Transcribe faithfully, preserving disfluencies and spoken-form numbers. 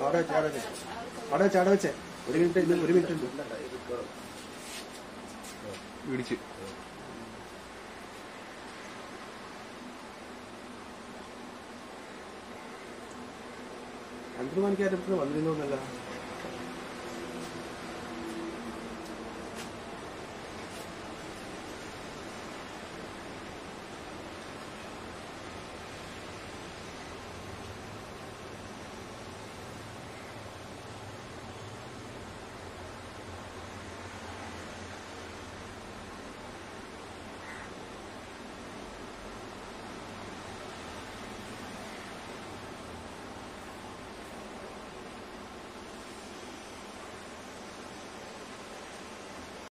അവിടെ വെച്ചേ അവിടെ വെച്ചേ അവിടെ വെച്ചേ അവിടെ വെച്ചേ ഒരു മിനിറ്റ് ഉണ്ട് ഒരു മിനിറ്റ് ഉണ്ട് പിടിച്ച് അഞ്ചു മണിക്കാരത്തിന് വന്നിരുന്നോന്നല്ല